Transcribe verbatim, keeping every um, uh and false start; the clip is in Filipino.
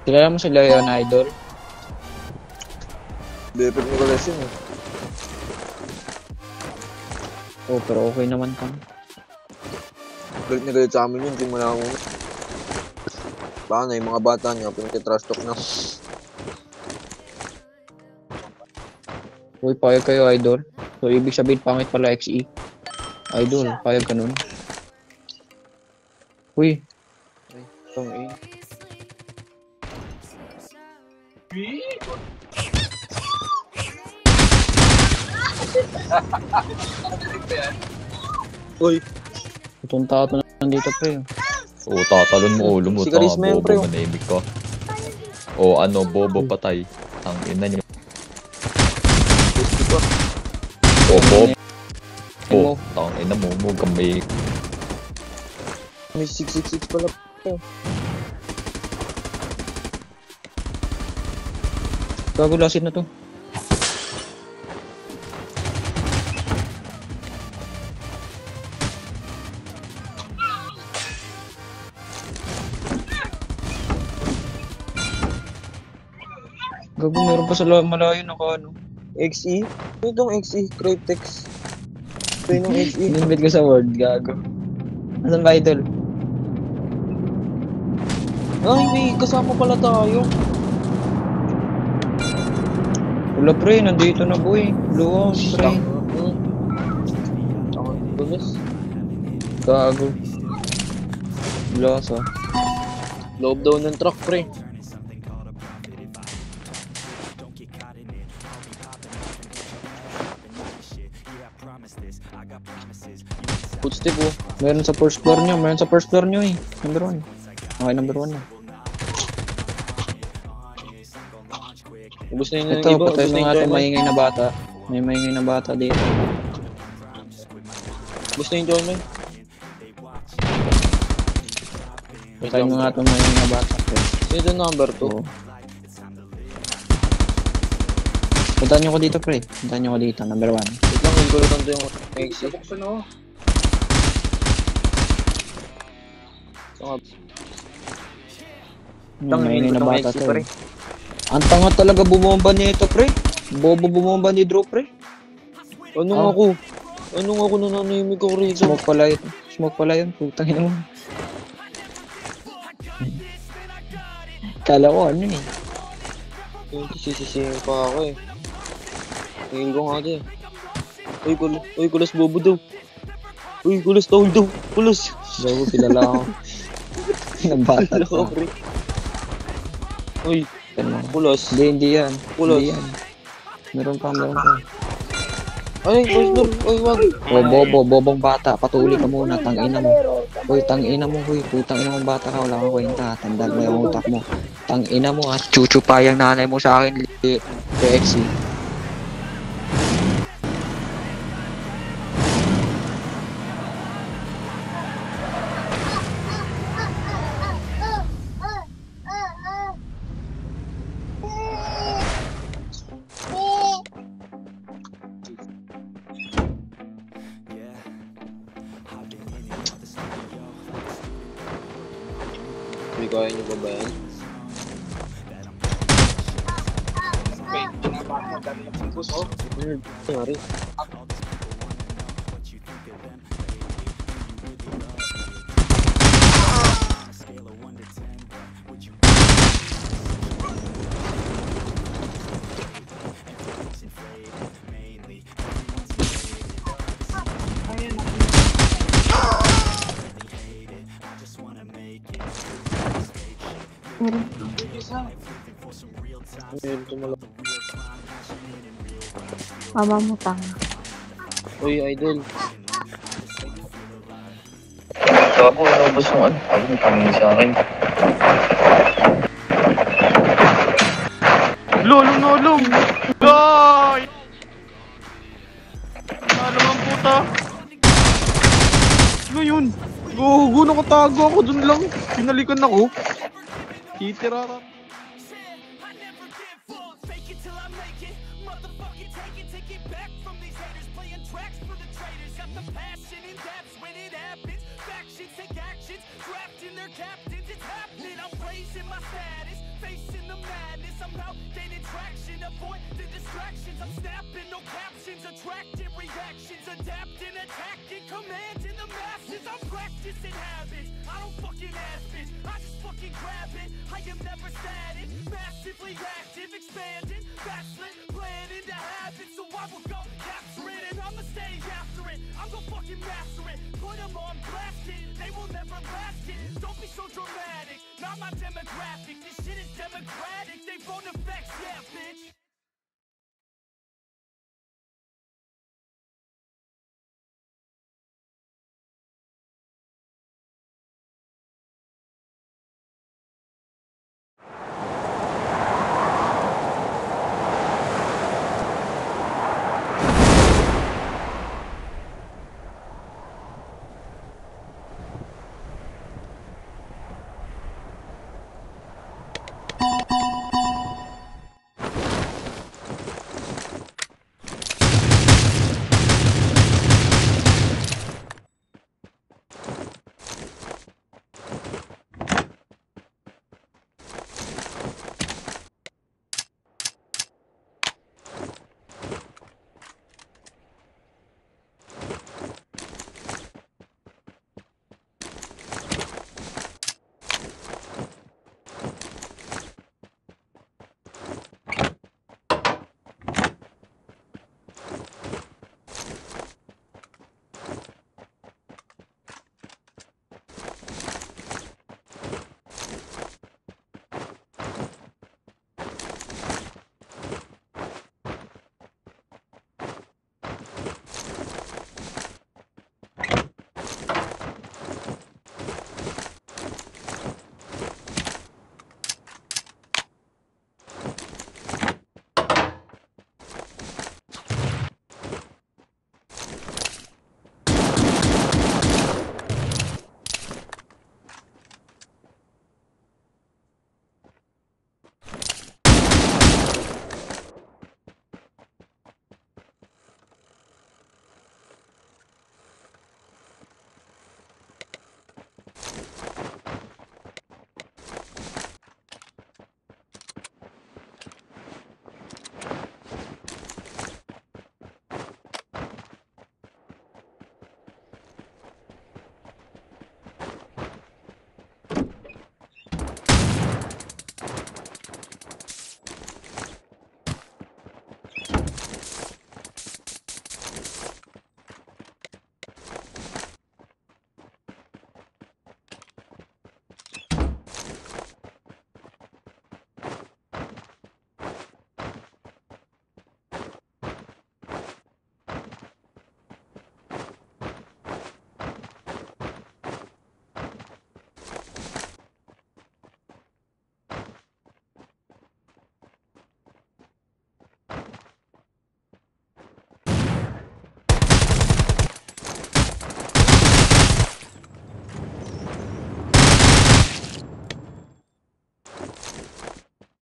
Kilala mo si Leon Idol? Bepet mo kalas yun eh. Oh, pero okay naman kami. Galit na galit sa amin yun, hindi mo na ako. Baka na yung mga bata niya, pinag-trash talk na. Uy, payag kayo, Idol. So, ibig sabihin, pangit pala X E. Idol, payag ka nun. Uy. Ay, tong A. Uy. Itong tao na nandito, pre. Oo, tatalon mo ulo mo. Si Tanga, Charisma yun, bobo, pre. manahimik ka. O ano, bobo patay. Ang ina nyo. O, bobo. O, tang ina mo, mo kami. May six six six pala. Gagulasin na to. Gago, meron pa sa malayo na ka, ano? X E? Ano itong X E? Cryptex. Ito yung X E. Inimbit ko sa word, gago. Asan ba, Idol? Ay, may kasama pala tayo. Wala, pre. Nandito na, boy. Blue house, pre. Ako, tulis. Gago. Blue house, oh. Loob daw ng truck, pre. Footstep, oh. Meron sa first floor nyo. Meron sa first floor nyo, eh. Number one. Okay, number one na. Ubus na yun Ito, ng iba. patay Ubus na mo yung natin German. maingay na bata. May maingay na bata dito. Ubus na yung German. Patay mo nga itong maingay na bata. Sino yung number two? Oo. Puntahan nyo ko dito, pre. Puntahan nyo ko dito, number one. Wait lang, hindi ko lang ito yung X E. Buksan ako. May maingay na bata to. pre. eh. Ang tanga talaga bumomba nito, pre. Bobo bumomba ni Drew, pre. Ano Ah. ako? Ano ako nananahimik ako rito? Smoke pala yun. Smoke pala yun. Putang ina mo. Kala ko ano eh. Sisisihin pa ako eh. Tingin ko nga din. Uy, kul Uy, kulas bobo daw. Uy, kulas tawag daw. Kulas. Bago kilala ako. Ng bata Kulas to. ako, pre. Uy, Ano? kulas. Hindi, hindi yan. Kulos. Hindi yan. Meron pa, meron pa. Ay, kulas daw. Uy, wag. O, bobo, bobong bata. Patuli ka muna. Tangina mo. Uy, tangina mo. Uy, putang ina mong bata ka. Wala kang kwenta. Tandaan mo yung utak mo. Tangina mo at chuchupa yung nanay mo sa akin. X E. Hindi kaya niyo ba ba yan? Wait, tinapak mo. Dami yung pingkos, oh. Hmm, nangyari. Meron tumala. Mama mo tanga. Uy, idol. Gago, inubos yung ano. Sabi mo, tangin sa akin. Lulong, lulong! Goy! Ano ang puta? Ano yun? Gugu, nakatago ako dun lang. Pinalikan ako. Titirara. Factions take actions, drafting their captains, it's happening, I'm raising my status. facing the madness. I'm out gaining traction, avoid the distractions. I'm snapping, no captions, attracting reactions, adapting, attacking, commanding the masses. I'm practicing habits, I don't fucking ask bitch, I just fucking grab it. I am never static, massively active, expanding, backslid, planning to habit. So I will go capture it, and I'ma stay after it. I'm gon' fucking master it, put them on blast it. They will never last it, don't be so dramatic. Not my demographic, this shit is democratic. They phone effects, yeah bitch.